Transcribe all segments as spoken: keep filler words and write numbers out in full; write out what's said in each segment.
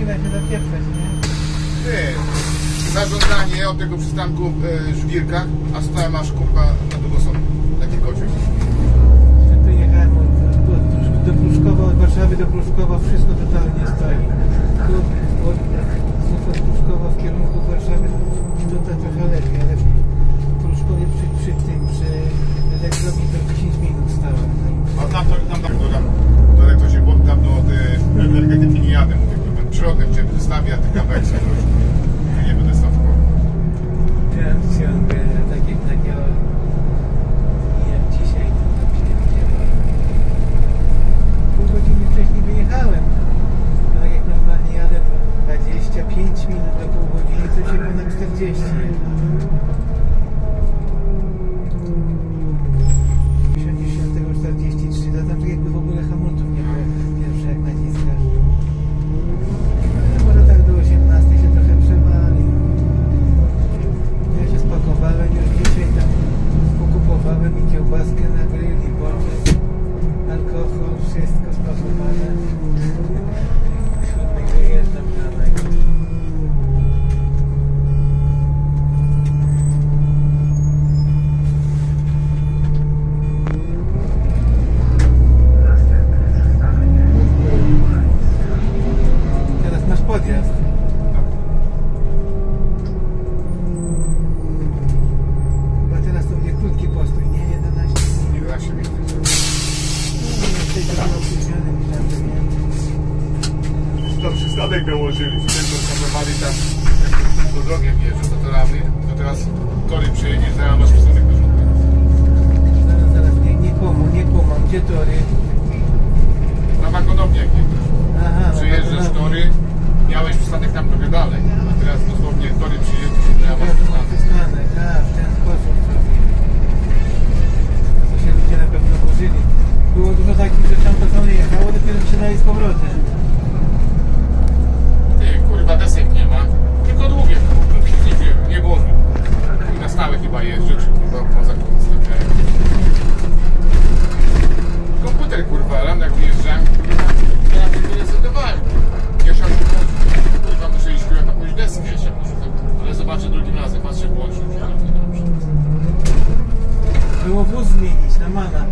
da się zapieprzać, nie? Ty, zażądanie od tego przystanku e, Żwirka, a stałem aż kurwa na Długosąd. Taki kociek. Tu jechałem od, od, do Pruszkowa, od Warszawy do Pruszkowa, wszystko totalnie stoi. Tu od, znów od Pruszkowa w kierunku Warszawy tutaj trochę lepiej, ale w Pruszkowie przy, przy tym, przy elektrowni to dziesięć minut stałem. A tam, tam, tam, tam, tam, to jak to się, bo tam do tej energetyki nie jadę, mówię, kurwa, przyrodem cię wystawię, a ty kawałek sobie już nie będę stawkował. Ja ciągle takie, takie, jak dzisiaj, to tam się widziałem. Pół godziny wcześniej wyjechałem. No jak normalnie jadę dwadzieścia pięć minut do pół godziny, to się ponad czterdzieści. czterdzieści trzy, to tam tak jakby w ogóle hamulców nie było pierwsze jak naciskasz. No, może tak do osiemnastej się trochę przewali. Ja się spakowałem już dzisiaj tam, pokupowałem i kiełbaskę na grill i boczek, alkohol, wszystko spakowane. O siódmej wyjeżdżam dalej. Podjazd. Chyba teraz to będzie krótki postój, nie? jedenaście jedenaście minut. No, jesteś trochę opóźniony, myślałem, że nie. Tam przystanek dołożyli, tylko kamowali tam, jak to drogę wjeżdża do Torawy, to teraz tory przejedziesz, zaraz masz przystanek do rządu. Zaraz, zaraz, nie, nie komu, nie komu, gdzie tory? Na wagonownię jak nie Aha, przejeżdżasz tory, miałeś przystanek tam trochę dalej, a teraz dosłownie tory przyjeżdżasz i teraz masz przystanek. przystanek, a w ten sposób zrobię. To się ludzie na pewno włożyli. Było dużo takich, że tam to nie jechało, dopiero przynajmniej z powrotem. Ty, kurwa, desek nie ma, tylko długie, krótkich nie wiem, nie było. Na stałe chyba jeżdżę, czy kurwa poza stawiają. Komputer kurwa, ram jak wyjeżdżałem, ja na tym nie zdecydowałem. Jeszcze kurwa muszę iść na jakąś deskę jeszcze, ale zobaczę drugim razem, patrzę włączył się, ale to dobrze. Było wóz zmienić na mana.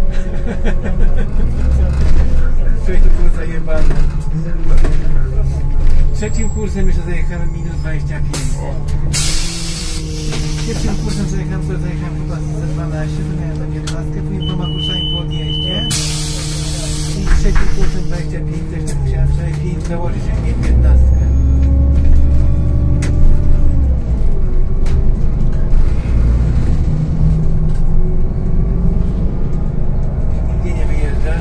To było zajebane. Trzecim kursem jeszcze zajechałem minus dwadzieścia pięć. Pierwszym kursem zajechałem, to zajechałem chyba za dwanaście, to miałem na piętnaście, później dwoma kursami po odjeździe. I trzecim kursem dwadzieścia pięć, też tak musiałem przynajmniej pięć założyć, jak nie piętnaście. Nigdzie nie wyjeżdżasz?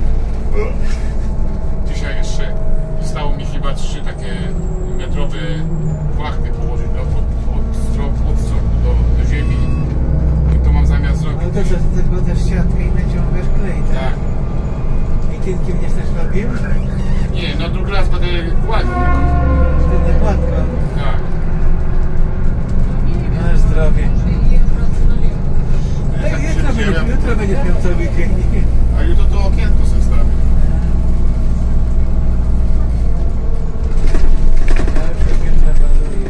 Dzisiaj jeszcze zostało mi chyba trzy takie metrowe płachty położyć do, od, od, strop, od stropu do, do ziemi i to mam zamiar zrobić. Ale to co, tylko też siatkę i naciągasz klej, tak? Tak. I tynkiem nie chcesz robił? Nie, no drugi raz będę gładził. Ty nakładką. Tak. Masz zdrowie. Ja Tak, tak jutro, się będziesz, jutro będziesz miał cały pięknie. a jutro to okienko sobie wstawię. Ja już jutro baluję.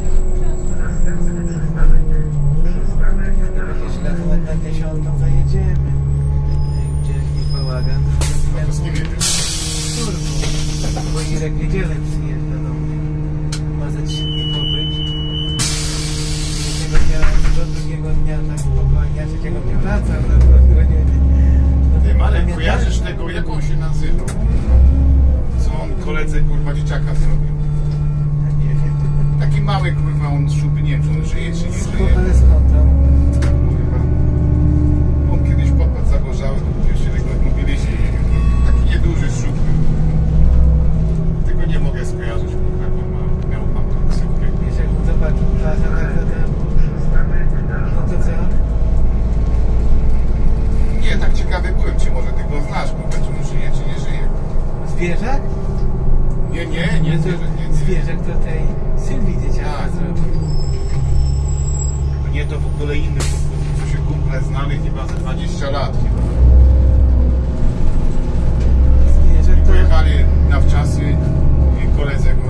Będziesz lat na, na dziesiątą zajedziemy. Gdzie jakiś bałagan. No to z kim jedziesz? Turbo. Bo Irek w niedzielę przyjeżdża do mnie. Ma ze trzy dni pobyć. Jednego dnia, do drugiego dnia tak spokojnie, a trzeciego dnia wraca. No, to chyba nie wiem. Ty, Marek, kojarzysz tego, jak on się nazywał? Co on koledze kurwa dzieciaka zrobił? Ja nie wiem. Taki mały kurwa, on szupy, nie wiem, czy on żyje, czy nie żyje. Ale skąd tam? Kurwa. On kiedyś podpadł zagorzały, to jeszcze tego mobiliści. Taki nieduży szub. Tego nie mogę skojarzyć, kurwa, jak on ma, miał tam tą ksywkę. Wiesz, jak on zobaczył plażę, tak to tam... No to co? Nie, tak ciekawy byłem, czy może ty go znasz, kurwa, czy on żyje, czy nie żyje. Zwierzak? Nie, nie, nie, zwierzę, nie, nie. Zwierzak to tej Sylwii dzieciaka Tak. zrobił. Nie, to w ogóle inny, co się kumple znali chyba za dwadzieścia lat chyba. Zwierzak to... Pojechali na wczasy i koledze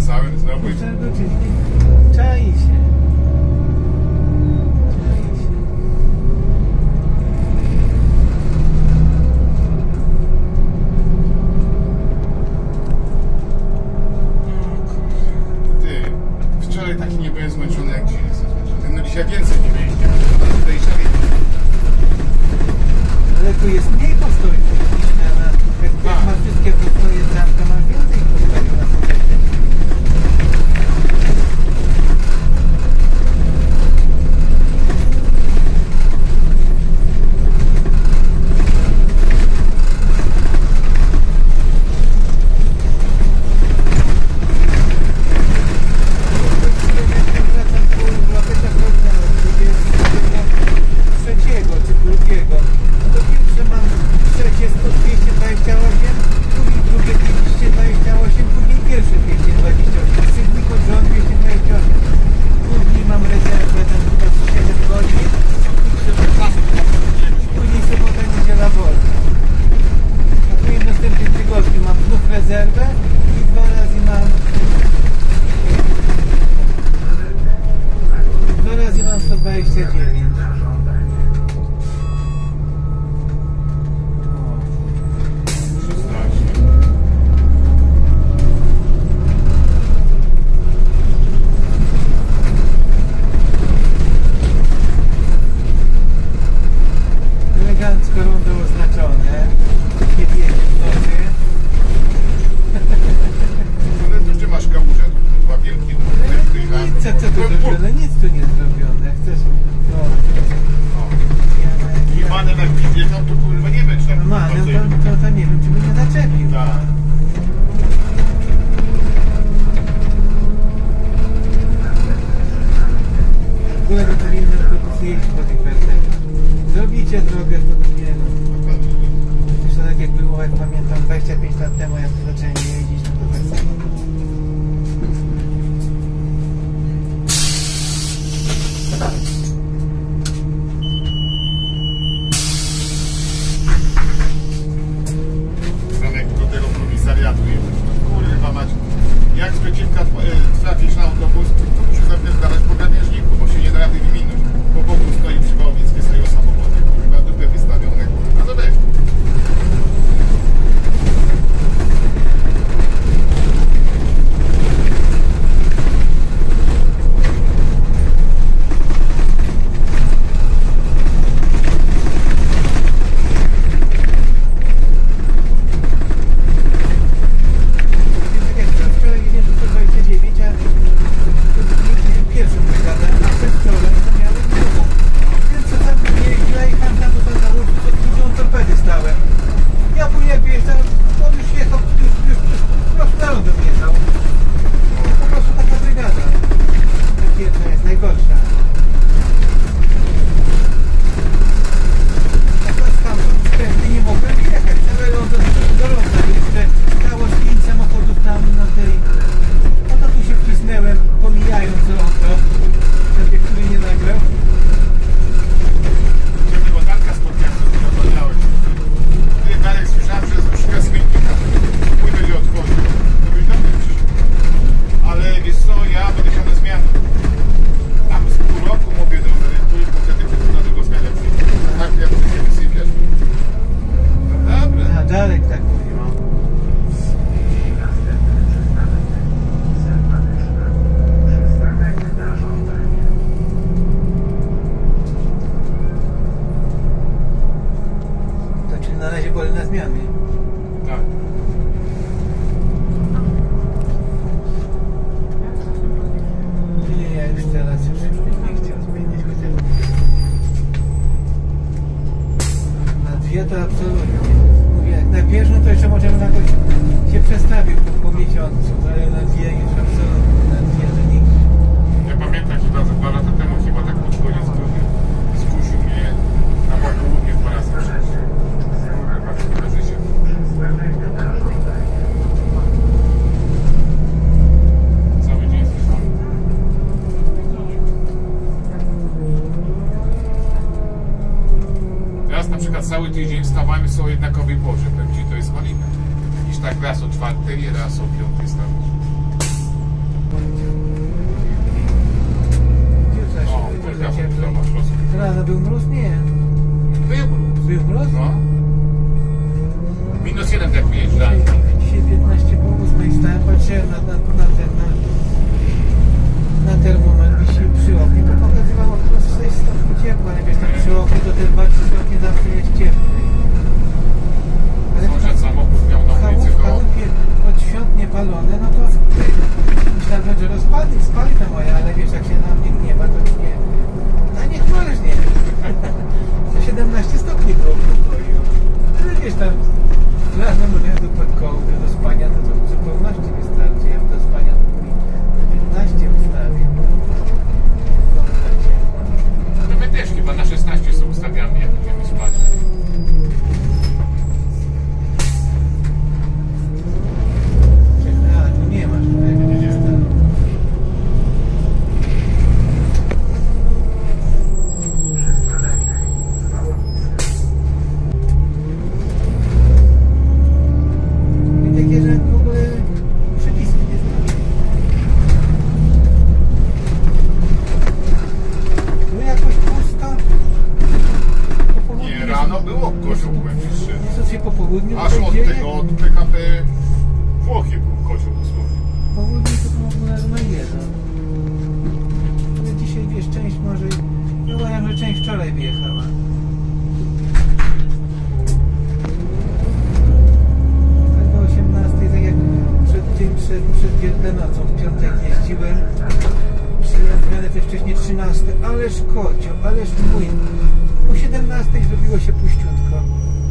całym znowu. Kurczę, no, czyli czai się. Czai się. Ty, wczoraj taki nie byłem zmęczony jak dzisiaj jestem zmęczony. No dzisiaj więcej nie wyjdzie. Tutaj jeszcze więcej. Ale tu jest mniej postojów niż na, na jak, jak masz wszystkie postoje tam, to masz więcej postojów na sobie. Trzeciego czy drugiego. To pierwsze mam trzecie sto dwieście dwadzieścia osiem, później drugie dwieście dwadzieścia osiem, później pierwsze dwieście dwadzieścia osiem. Trzy dni pod rząd dwieście dwadzieścia osiem. Później mam rezerwę tam chyba siedem godzin. Później sobota i niedziela wolna. A później w następnym tygodniu mam znów rezerwę i dwa razy mam dwa razy mam sto dwadzieścia dziewięć. Elegancko rondo oznaczone. Kiedy jedzie w nocy. Ale tu gdzie masz kałużę? Tu chyba wielki. Nic, co, co tu zrobione? Nic tu nie zrobione. Chcesz... No. I manem jak mi wjechał, to kurwa nie wiem, czy tam... No manem, to, to, to nie wiem, czy by nie zaczepił. Tak. W ogóle nie powinno tylko jeździć po tych wertepach. Zrobicie drogę, to nie no. Zresztą tak jak było, jak pamiętam, dwadzieścia pięć lat temu, jak zacząłem jeździć na to wertepach. Zamek do tego komisariatu jest. Kurwa mać. Jak z przeciwka e, trafisz na autobus, to musisz zapierdalać po gabieżniku, bo się nie da rady wyminąć. Po boku stoi przy Wałbickie stoją samochody, kurwa, dupy wystawione, kurwa, no weź. Pierwszą brygadę, a przedwczoraj to miałem drugą. Więc co tam jeździła i tam tam to na łóżku, to widziałem torpedy stałe. Ja później jak wyjeżdżałem, on już jechał, już, już, już prosto na lądu wjechał. Po prostu taka brygada. Ta pierwsza jest najgorsza. A to tam wtedy nie mogłem jechać. Całe lądo do ląda. Jeszcze stało z pięć samochodów tam na tej... No to tu się wcisnęłem, pomijając lądo, żeby który nie nagrał. Ciemnego Danka spotkałem, co ty oglądałeś. Ty, Darek, słyszałem, że z Ruszka Smytnika mój będzie odchodził. To byś do mnie przyszedł. Ale wiesz co, ja będę chciał na zmianę. Tam z pół roku mówię do emerytury, bo wtedy na drugą zmianę przyjdzie. Tak, ja będę się wysypiać. No dobra. A Darek tak mówił. To czyli na razie wolę na zmianie. Tak. Nie, ja już teraz już nie chciał zmienić chociaż. Na dwie to absolutnie. Mówię, jak na pierwszą to jeszcze możemy jakoś się przestawił po, po miesiącu, ale na dwie już absolutnie, na dwie to nigdy. Ja pamiętam chyba, że dwa lata temu chyba tak pod koniec grudnia skusił mnie na południe dwa razy przejść. Kurwa, to życie. Cały dzień zwiedzony. Teraz na przykład cały tydzień wstawamy w są jednakowej porze. Powiem ci, to jest malina. Niż tak raz o czwartej i raz o piątej stało. wczoraj wyjechała. Tak o osiemnastej, tak jak przed tym, przed, przed Wielkanocą, w piątek jeździłem. Przyjąłem zmianę też wcześniej trzynaste, ależ kocio, ależ mój. O siedemnastej zrobiło się puściutko.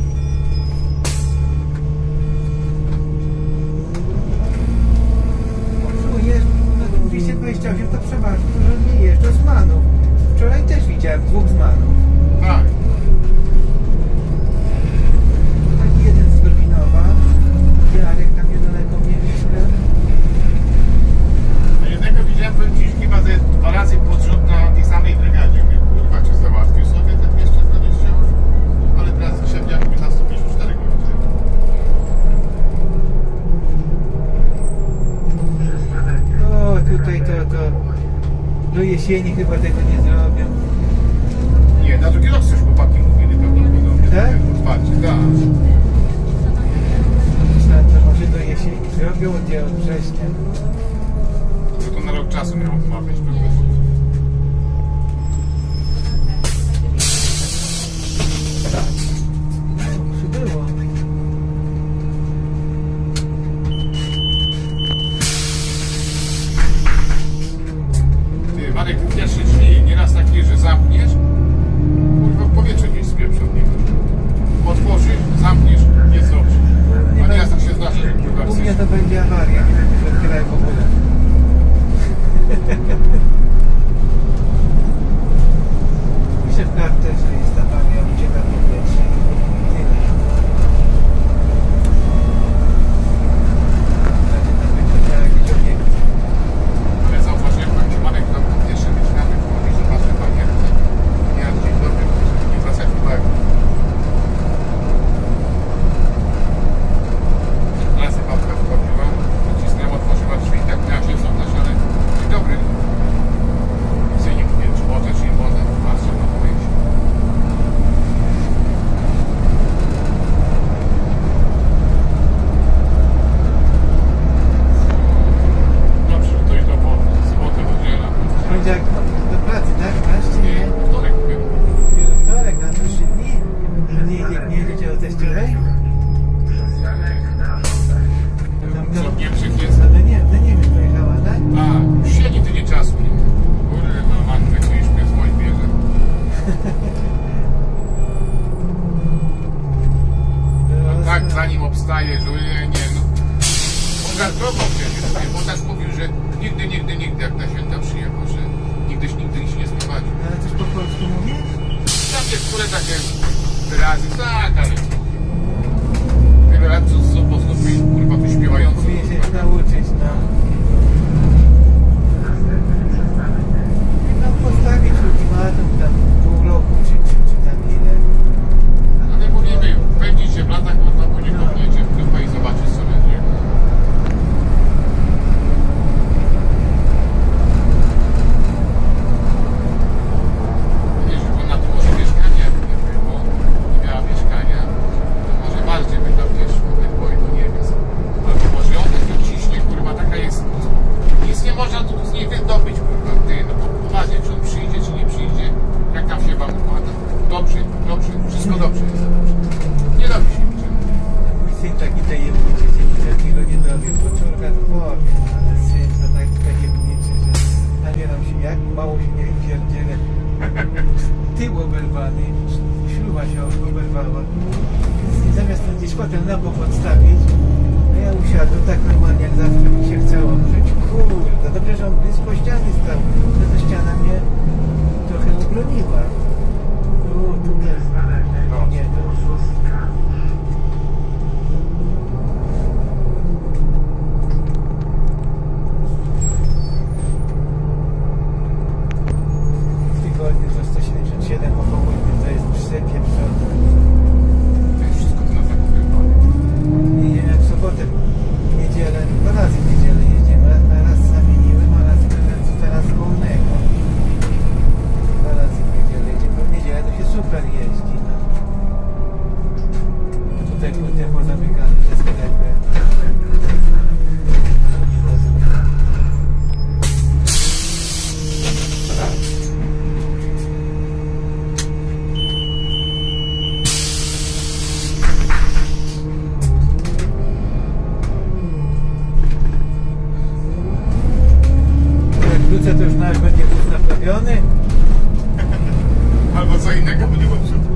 Jest na dwieście dwadzieścia osiem to przeważnie dużo nie jeżdżą z manów. Wczoraj też widziałem dwóch z manów. Tak. Taki jeden z Brwinowa, Jarek tam niedaleko mnie mieszka. A jednego widziałem, powiem ci, chyba ze dwa razy pod rząd na tej samej brygadzie. Mówię, kurwa, czy załatwił sobie te dwieście dwadzieścia osiem? Ale teraz średniak mi na sto pięćdziesiąt cztery godziny. O, tutaj to, to do jesieni chyba tego nie zrobią. Nie, na drugi rok coś chłopaki mówili prawdopodobnie. Tak? Otwarcie, tak. Myślałem, że może do jesieni zrobią, gdzie od września. No to na rok czasu miał ma być pewnie. Przybyło. Ty, Marek, pierwsze drzwi nieraz takie, że zamkniesz, kurwa w powietrze gdzieś spieprz od niego. Otworzysz, zamkniesz, jest dobrze. A nieraz tak się zdarza, że kurwa U mnie chcesz. to będzie awaria, nie wiem, że otwieraj w ogóle. Piszę w kartce, że jest awaria, ucieka powietrze i tyle. Znaczy tam będzie miał jakieś obiekty. Ale zauważyłem, powiem ci, Marek, to pierwsze myślamy, to mówi, że patrzę panierce. Ja dzień dobry, żeby nie zwracać uwagi. Lasy babka wchodziła, nacisnęła, otworzyła drzwi, tak miała się są nasione. Dzień dobry. Chcę nie mówię, czy wodę, czy nie wodę, patrzę na pojęcie. Dobrze, to i to po sobotę, niedziela. Będzie jak do pracy, tak? Masz czy Nie, nie? wtorek dopiero. Dopiero wtorek, na trzy dni. Że nie idzie, nie jedziecie do teściowej? Tam Co do, w Niemczech jest? do, nie, do Niemiec pojechała, tak? A, siedzi tydzień czasu. Kurde, no matkę, co już mnie z moich bierze. Było Tak, za- zanim obstaje, że nie, nie, no. On żartował przecież, bo tak mówił, że nigdy, nigdy, nigdy, jak na święta przyjechał, że nigdyś, nigdy się nie sprowadził. Ale coś po polsku mówisz? Tam niektóre takie wyrazy, tak, ale wiele lat co z opoznów i kurwa wyśpiewający. Powinien się nauczyć, no. No postawić ultimatum tam pół roku, czy, czy, czy tam ile. Ale mówimy, wpędzić się w latach, można po nie kopniecie w dupę i zobaczyć co będzie. Wiesz, że ona tu może mieszkanie, jakby nie było, nie miała mieszkania, to może bardziej by tam gdzieś było i do Niemiec. Albo może ona tu ciśnie, kurwa, taka jest, nic nie można tu z niej wydobyć, kurwa, ty, no bo poważnie, czy on przyjdzie, czy nie przyjdzie, jak tam się wam układa. Dobrze, dobrze, wszystko dobrze jest. Nie robi się niczego. Mój syn taki tajemniczy, się niczego nie dowie, bo córka to powie, ale syn to tak tajemniczy, że nabieram się jak mało się nie pierdzielę. Tył oberwany, śruba się oberwała. I zamiast tam gdzieś potem na bok odstawić, no ja usiadłem tak normalnie jak zawsze mi się chciało żyć. Kurde, dobrze, że on blisko ściany stał, że ta ściana mnie trochę obroniła. O, tutaj, nie, to... W tygodniu to sto siedemdziesiąt siedem po południu to jest przepieprzone. To jest wszystko to na zakupy. Nie wiem, jak w sobotę, w niedzielę, dwa razy w niedzielę jeździmy. Raz, raz zamieniłem, a raz teraz wolnego. będzie wóz naprawiony. Albo co innego będzie popsute.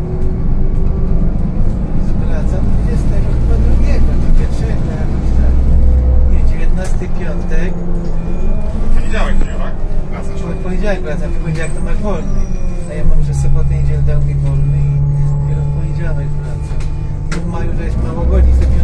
Zwracam dwudziestego drugiego, nie pierwszego, jakoś tak. Nie, dziewiętnasty piątek. Poniedziałek nie, tak? Wracasz. W poniedziałek wracam, w poniedziałek to masz wolny. A ja mam, że sobotę, niedzielę dał mi wolny i dopiero w poniedziałek wracam. W maju to jest mało godzin,